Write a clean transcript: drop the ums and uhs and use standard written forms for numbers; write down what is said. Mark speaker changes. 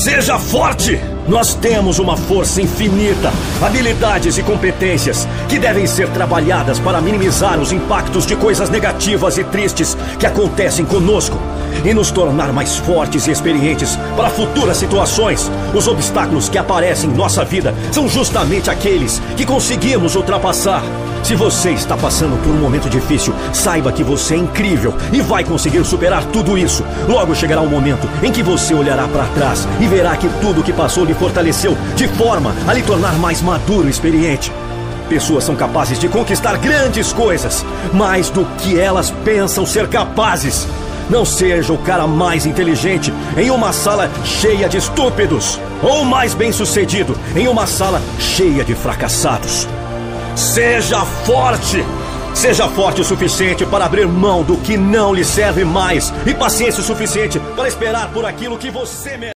Speaker 1: Seja forte! Nós temos uma força infinita, habilidades e competências que devem ser trabalhadas para minimizar os impactos de coisas negativas e tristes que acontecem conosco e nos tornar mais fortes e experientes para futuras situações. Os obstáculos que aparecem em nossa vida são justamente aqueles que conseguimos ultrapassar. Se você está passando por um momento difícil, saiba que você é incrível e vai conseguir superar tudo isso. Logo chegará um momento em que você olhará para trás e verá que tudo que passou lhe fortaleceu de forma a lhe tornar mais maduro e experiente. Pessoas são capazes de conquistar grandes coisas, mais do que elas pensam ser capazes. Não seja o cara mais inteligente em uma sala cheia de estúpidos, ou mais bem-sucedido em uma sala cheia de fracassados. Seja forte! Seja forte o suficiente para abrir mão do que não lhe serve mais e paciência o suficiente para esperar por aquilo que você merece.